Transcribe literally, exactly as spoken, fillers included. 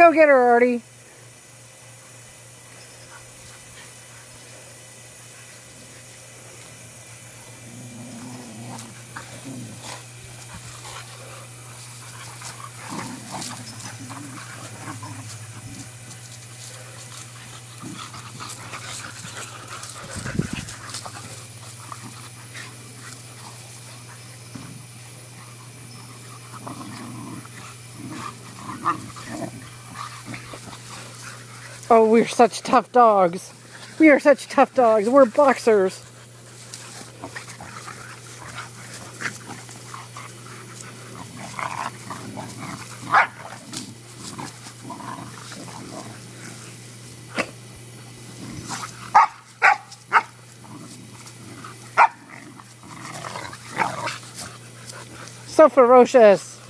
Go get her, Arty. Oh, we're such tough dogs. We are such tough dogs. We're boxers. So ferocious.